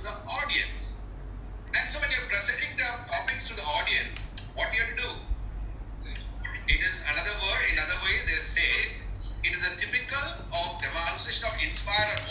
to the audience. And so when you're presenting the topics to the audience, what do you have to do? It is another word, in other way they say, it is a typical of demonstration of inspire or